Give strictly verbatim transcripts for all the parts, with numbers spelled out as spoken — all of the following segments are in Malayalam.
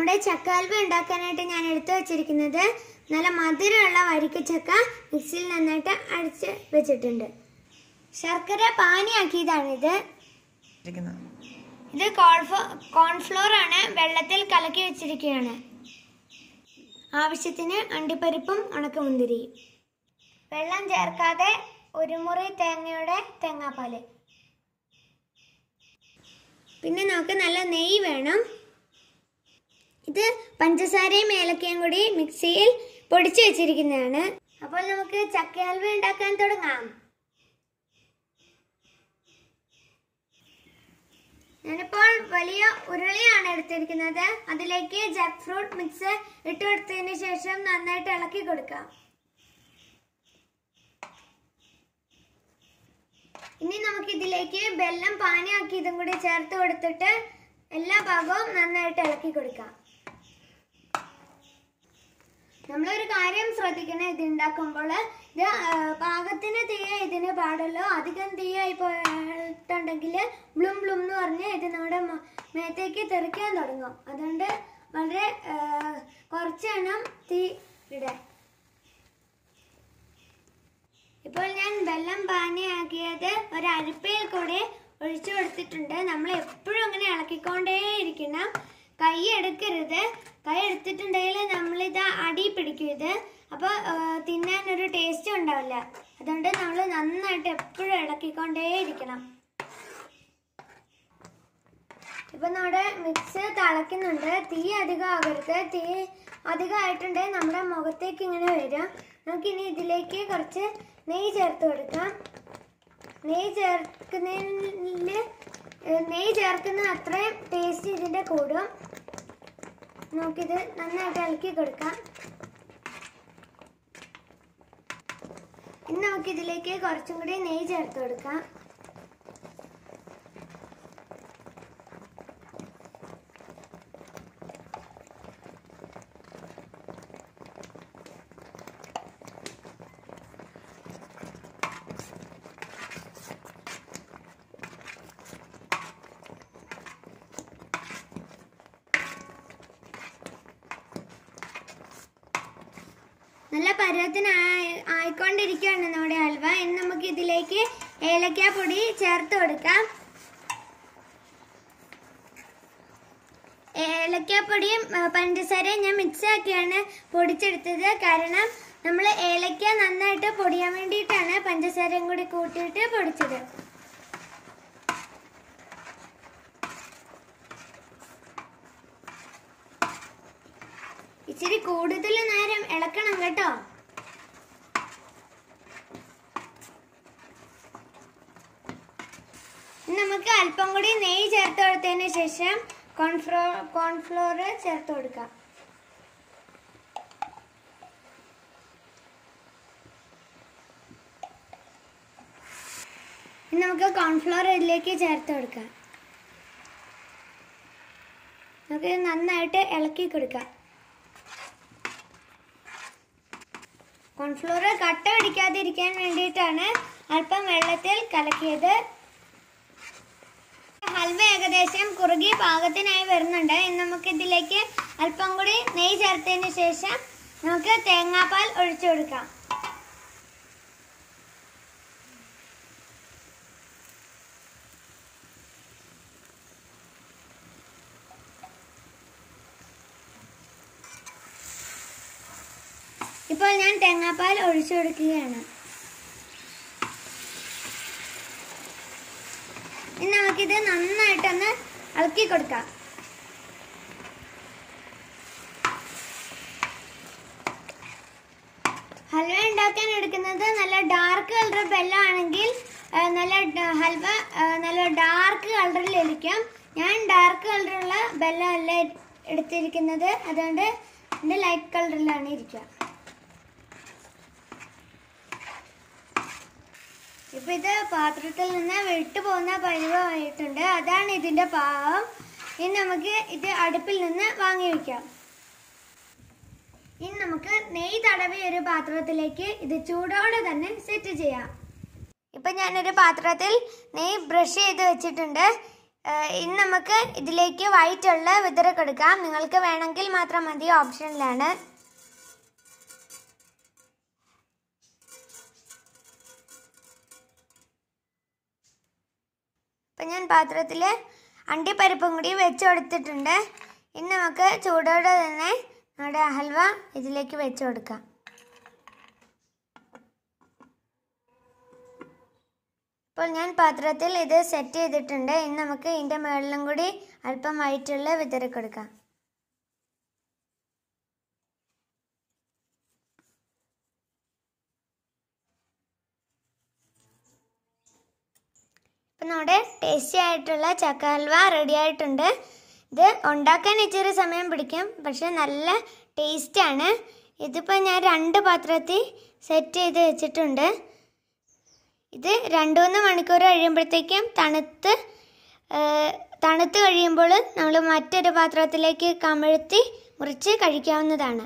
നമ്മുടെ ചക്ക ഹൽവ ഉണ്ടാക്കാനായിട്ട് ഞാൻ എടുത്തു വെച്ചിരിക്കുന്നത് നല്ല മധുരമുള്ള വരിക്കച്ചക്ക മിക്സിയിൽ നന്നായിട്ട് അടിച്ച് വെച്ചിട്ടുണ്ട്. ശർക്കര പാനിയാക്കിയതാണിത്. ഇത് കോൺഫ്ലോർ ആണ്, വെള്ളത്തിൽ കലക്കി വെച്ചിരിക്കുകയാണ്. ആവശ്യത്തിന് അണ്ടിപ്പരിപ്പും ഉണക്കമുന്തിരിയും. വെള്ളം ചേർക്കാതെ ഒരു മുറി തേങ്ങയുടെ തേങ്ങാപ്പാല്. പിന്നെ നമുക്ക് നല്ല നെയ്യ് വേണം. ഇത് പഞ്ചസാരയും ഏലക്കയും കൂടി മിക്സിയിൽ പൊടിച്ചു വെച്ചിരിക്കുന്നതാണ്. അപ്പോൾ നമുക്ക് ചക്ക ഹൽവ ഉണ്ടാക്കാൻ തുടങ്ങാം. ഞാനിപ്പോൾ വലിയ ഉരുളിയാണ് എടുത്തിരിക്കുന്നത്. അതിലേക്ക് ജാക്ക് ഫ്രൂട്ട് മിക്സ് ഇട്ട് കൊടുത്തതിന് ശേഷം നന്നായിട്ട് ഇളക്കി കൊടുക്കാം. ഇനി നമുക്ക് ഇതിലേക്ക് വെള്ളം പാനിയാക്കി ഇതും കൂടി ചേർത്ത് കൊടുത്തിട്ട് എല്ലാ ഭാഗവും നന്നായിട്ട് ഇളക്കി കൊടുക്കാം. നമ്മളൊരു കാര്യം ശ്രദ്ധിക്കണം, ഇത് ഉണ്ടാക്കുമ്പോൾ ഇത് പാകത്തിന് തീയ ഇതിന് പാടുള്ളൂ. അധികം തീയായി പോയിട്ടുണ്ടെങ്കിൽ ബ്ലും ബ്ലും എന്ന് പറഞ്ഞ് ഇത് നമ്മുടെ മേത്തേക്ക് തെറിക്കാൻ തുടങ്ങും. അതുകൊണ്ട് വളരെ കുറച്ചെണ്ണം തീ ഇടാം. ഇപ്പോൾ ഞാൻ വെള്ളം പാനിയാക്കിയത് ഒരു അരിപ്പയിൽ കൂടെ ഒഴിച്ചു കൊടുത്തിട്ടുണ്ട്. നമ്മൾ എപ്പോഴും അങ്ങനെ ഇളക്കിക്കൊണ്ടേയിരിക്കണം. കൈ എടുക്കരുത്. കൈ എടുത്തിട്ടുണ്ടെങ്കിൽ നമ്മളിത് അടി പിടിക്കും. ഇത് അപ്പോൾ തിന്നാനൊരു ടേസ്റ്റ് ഉണ്ടാവില്ല. അതുകൊണ്ട് നമ്മൾ നന്നായിട്ട് എപ്പോഴും ഇളക്കിക്കൊണ്ടേയിരിക്കണം. ഇപ്പൊ നമ്മുടെ മിക്സ് തിളയ്ക്കുന്നുണ്ട്. തീ അധികം ആകരുത്. തീ അധികമായിട്ടുണ്ടെങ്കിൽ നമ്മുടെ മുഖത്തേക്ക് ഇങ്ങനെ വരും. നമുക്കിനി ഇതിലേക്ക് കുറച്ച് നെയ്യ് ചേർത്ത് കൊടുക്കാം. നെയ്യ് ചേർക്കുന്നതിൽ നെയ്യ് ചേർക്കുന്ന അത്രയും ടേസ്റ്റ് ഇതിൻ്റെ കൂടും. നമുക്കിത് നന്നായിട്ട് ഇളക്കി കൊടുക്കാം. ഇനി നമുക്കിതിലേക്ക് കുറച്ചും കൂടി നെയ്യ് ചേർത്ത് കൊടുക്കാം. നല്ല പരുവത്തിന് ആയിക്കൊണ്ടിരിക്കുകയാണ് നമ്മുടെ ഹൽവ. ഇനി നമുക്ക് ഇതിലേക്ക് ഏലക്കാപ്പൊടി ചേർത്ത് കൊടുക്കാം. ഏലക്കാപ്പൊടിയും പഞ്ചസാരയും ഞാൻ മിക്സ് ആക്കിയാണ് പൊടിച്ചെടുത്തത്. കാരണം നമ്മൾ ഏലക്ക നന്നായിട്ട് പൊടിയാൻ വേണ്ടിയിട്ടാണ് പഞ്ചസാരയും കൂടി കൂട്ടിയിട്ട് പൊടിച്ചത്. ഇച്ചിരി കൂടുതൽ നേരം ഇളക്കണം കേട്ടോ. നമുക്ക് അല്പം കൂടി നെയ്യ് ചേർത്ത് കൊടുത്തതിന് ശേഷം കോൺഫ്ലോ കോൺഫ്ലോർ ചേർത്ത് കൊടുക്കാം. ഇനി നമുക്ക് കോൺഫ്ലോർ ഇതിലേക്ക് ചേർത്ത് കൊടുക്കാം. നമുക്ക് നന്നായിട്ട് ഇളക്കി കൊടുക്കാം. കോൺഫ്ലോർ കട്ട പിടിക്കാതിരിക്കാൻ വേണ്ടിയിട്ടാണ് അല്പം വെള്ളത്തിൽ കലക്കിയത്. ഹൽവ ഏകദേശം കുറുകി പാകത്തിനായി വരുന്നുണ്ട്. ഇനി നമുക്ക് ഇതിലേക്ക് അല്പം കൂടി നെയ്യ് ചേർത്തതിന് ശേഷം നമുക്ക് തേങ്ങാപ്പാൽ ഒഴിച്ചു കൊടുക്കാം. ഇപ്പോൾ ഞാൻ തേങ്ങാപ്പാൽ ഒഴിച്ചു കൊടുക്കുകയാണ്. ഇനി നമുക്കിത് നന്നായിട്ടൊന്ന് ഇളക്കി കൊടുക്കാം. ഹൽവ ഉണ്ടാക്കാൻ എടുക്കുന്നത് നല്ല ഡാർക്ക് കളർ ബെല്ലം ആണെങ്കിൽ നല്ല ഹൽവ നല്ല ഡാർക്ക് കളറിൽ ഇരിക്കും. ഞാൻ ഡാർക്ക് കളറുള്ള ബെല്ലം അല്ല എടുത്തിരിക്കുന്നത്. അതുകൊണ്ട് എൻ്റെ ലൈറ്റ് കളറിലാണ് ഇരിക്കുക. ഇപ്പം ഇത് പാത്രത്തിൽ നിന്ന് വിട്ടു പോകുന്ന പരുവമായിട്ടുണ്ട്. അതാണ് ഇതിൻ്റെ പാകം. ഇനി നമുക്ക് ഇത് അടുപ്പിൽ നിന്ന് വാങ്ങി വയ്ക്കാം. ഇനി നമുക്ക് നെയ്യ് തടവിയ ഒരു പാത്രത്തിലേക്ക് ഇത് ചൂടോടെ തന്നെ സെറ്റ് ചെയ്യാം. ഇപ്പം ഞാനൊരു പാത്രത്തിൽ നെയ്യ് ബ്രഷ് ചെയ്ത് വെച്ചിട്ടുണ്ട്. ഇനി നമുക്ക് ഇതിലേക്ക് വൈറ്റുള്ള വിതറൊക്കെ എടുക്കാം. നിങ്ങൾക്ക് വേണമെങ്കിൽ മാത്രം മതി, ഓപ്ഷനിലാണ്. അപ്പം ഞാൻ പാത്രത്തിൽ അണ്ടിപ്പരിപ്പും കൂടി വെച്ച് കൊടുത്തിട്ടുണ്ട്. ഇനി നമുക്ക് ചൂടോടെ തന്നെ നമ്മുടെ ഹൽവ ഇതിലേക്ക് വെച്ച് കൊടുക്കാം. അപ്പോൾ ഞാൻ പാത്രത്തിൽ ഇത് സെറ്റ് ചെയ്തിട്ടുണ്ട്. ഇനി നമുക്ക് ഇതിൻ്റെ മുകളിലും കൂടി അല്പം വൈറ്റുള്ള വിതറി കൊടുക്കാം. ഇപ്പം നമ്മുടെ ടേസ്റ്റി ആയിട്ടുള്ള ചക്ക ഹൽവ റെഡി ആയിട്ടുണ്ട്. ഇത് ഉണ്ടാക്കാൻ ഇച്ചിരി സമയം പിടിക്കും, പക്ഷെ നല്ല ടേസ്റ്റാണ്. ഇതിപ്പോൾ ഞാൻ രണ്ട് പാത്രത്തിൽ സെറ്റ് ചെയ്ത് വെച്ചിട്ടുണ്ട്. ഇത് രണ്ട് മൂന്ന് മണിക്കൂർ കഴിയുമ്പോഴത്തേക്കും തണുത്ത് തണുത്ത് കഴിയുമ്പോൾ നമ്മൾ മറ്റൊരു പാത്രത്തിലേക്ക് കമഴ്ത്തി മുറിച്ച് കഴിക്കാവുന്നതാണ്.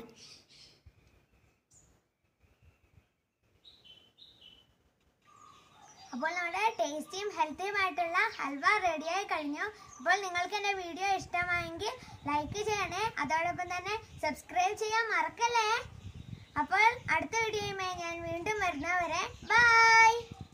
അപ്പോൾ നമ്മുടെ ടേസ്റ്റിയും ഹെൽത്തിയുമായിട്ടുള്ള ഹൽവ റെഡിയായി കഴിഞ്ഞു. അപ്പോൾ നിങ്ങൾക്ക് എൻ്റെ വീഡിയോ ഇഷ്ടമായെങ്കിൽ ലൈക്ക് ചെയ്യണേ, അതോടൊപ്പം തന്നെ സബ്സ്ക്രൈബ് ചെയ്യാൻ മറക്കല്ലേ. അപ്പോൾ അടുത്ത വീഡിയോയുമായി ഞാൻ വീണ്ടും വരുന്നവരെ ബൈ.